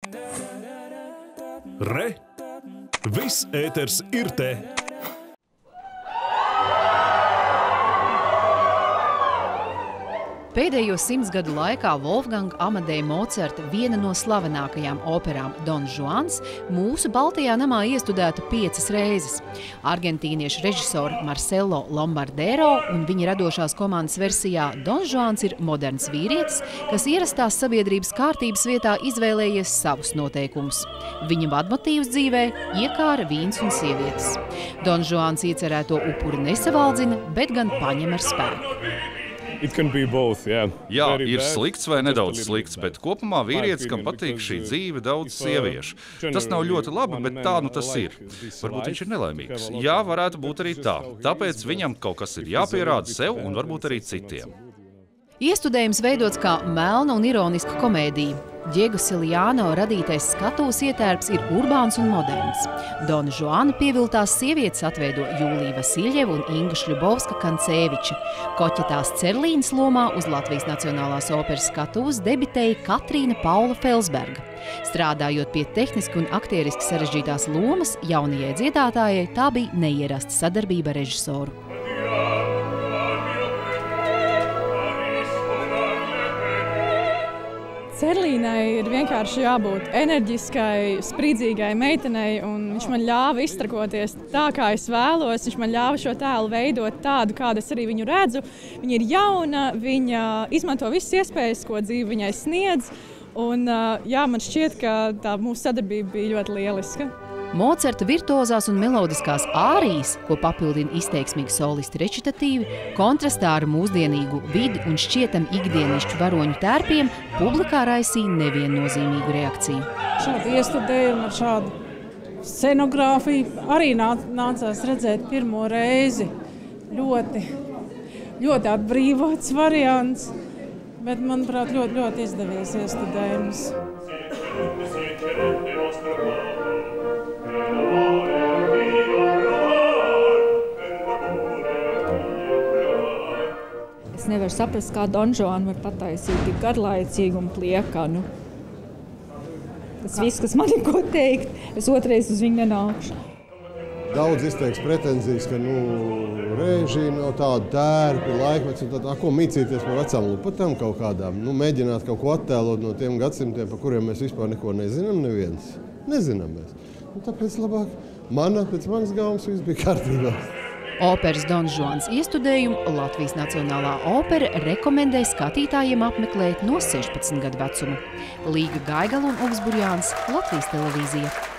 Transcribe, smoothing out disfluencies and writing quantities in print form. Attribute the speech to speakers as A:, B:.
A: Re! Viss ēters ir te!
B: Pēdējo 100 gadu laikā Wolfganga Amadeja Mocarta viena no slavenākajām operām Don Juans mūsu Baltajā namā iestudēta 5 reizes. Argentīniešu režisora Marcelo Lombardero un viņa radošās komandas versijā Don Juans ir moderns vīrietis, kas ierastās sabiedrības kārtības vietā izvēlējies savus noteikumus. Viņa vadmotīvs dzīvē iekāra vīns un sievietes. Don Juans iecerēto upuri nesavaldzina, bet gan paņem ar spēku.
C: Jā, ir slikts vai nedaudz slikts, bet kopumā vīrietis, kam patīk šī dzīve, daudz sieviešu. Tas nav ļoti labi, bet tā nu tas ir. Varbūt viņš ir nelaimīgs. Jā, varētu būt arī tā. Tāpēc viņam kaut kas ir jāpierāda sev un varbūt arī citiem.
B: Iestudējums veidots kā melna un ironiska komēdija. Diego Siliano radītais skatuves ietērps ir urbāns un moderns. Dona Juana pieviltās sievietes atveido Jūlija Vasiļeva un Inga Šļubovska-Kancēviča. Koķetās Cerlīnas lomā uz Latvijas Nacionālās operas skatuves debitēja Katrīna Paula Felsberga. Strādājot pie tehniski un aktieriski sarežģītās lomas, jaunajai dziedātājai tā bija neierasta sadarbība ar režisoru.
D: Cerlīnai ir vienkārši jābūt enerģiskai, sprīdzīgai meitenei, un viņš man ļāva iztrakoties tā, kā es vēlos. Viņš man ļāva šo tēlu veidot tādu, kādu es arī viņu redzu. Viņa ir jauna, viņa izmanto visas iespējas, ko dzīve viņai sniedz, un jā, man šķiet, ka tā mūsu sadarbība bija ļoti lieliska.
B: Mocarta virtuozās un melodiskās ārijas, ko papildina izteiksmīgi solisti rečitatīvi, kontrastā ar mūsdienīgu vidi un šķietam ikdienišķu varoņu tērpiem, publikā raisīja neviennozīmīgu reakciju.
E: Šādu iestudējumu ar šādu scenogrāfiju arī nācās redzēt pirmo reizi. Ļoti atbrīvots variants, bet, manuprāt, ļoti izdevies iestudējums.
F: Es nevaru saprast, kā Don Juan var pataisīt tik garlaicīgu un pliekanu. Tas viss, kas man ir ko teikt, es otrais uz viņu nenākšu.
G: Daudz izteiks pretenzijas, ka režija nav tāda tērpi, laikmets un tad, ko mīcīties par vecām lupatām kaut kādām, mēģināt kaut ko attēlot no tiem gadsimtiem, par kuriem mēs vispār neko nezinām neviens. Nezinām mēs. Tāpēc labāk pēc manas gaumas viss bija kārtībā.
B: Operas Don Juans iestudējumu Latvijas Nacionālā opera rekomendē skatītājiem apmeklēt no 16 gadu vecuma. Līga Gaigala un Ugs Burjāns, Latvijas televīzija.